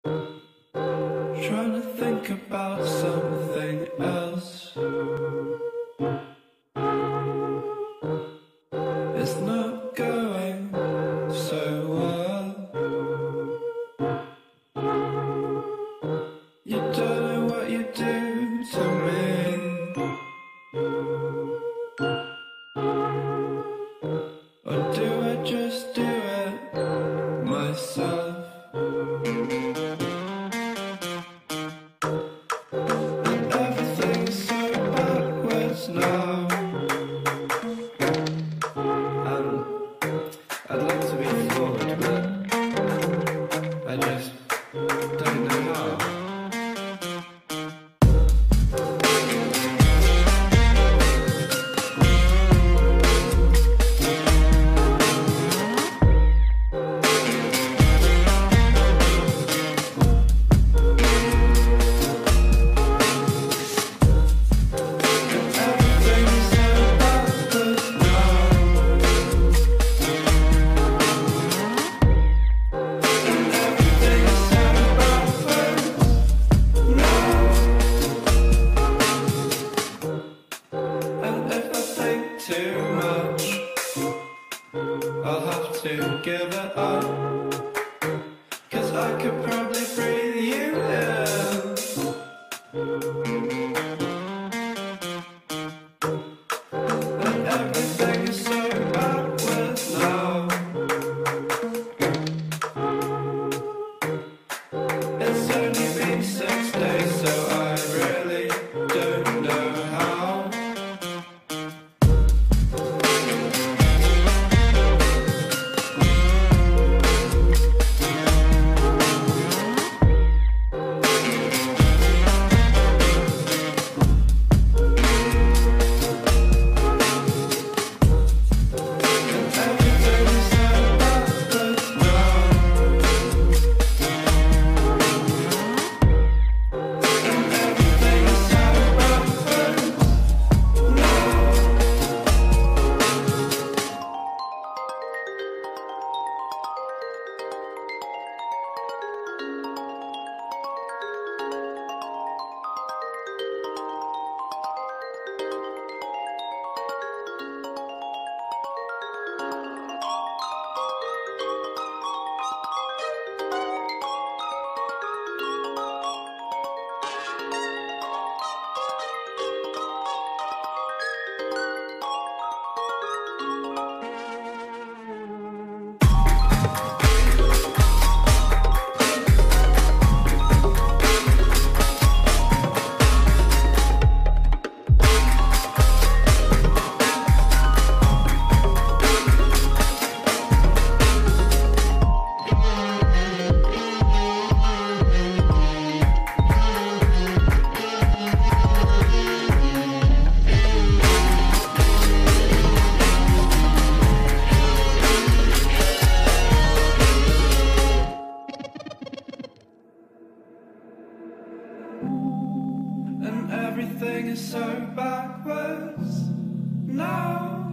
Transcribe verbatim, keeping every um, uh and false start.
Trying to think about something else. It's not going so well. You don't know what you do to me. Or do I just do it myself? Everything's so backwards now. Um, I'd like to be forward, but I just don't know how. Too much, I'll have to give it up, 'cause I could probably breathe you in. And everything is so backwards now. It's only been six days, so I really don't know how. And everything is so backwards now.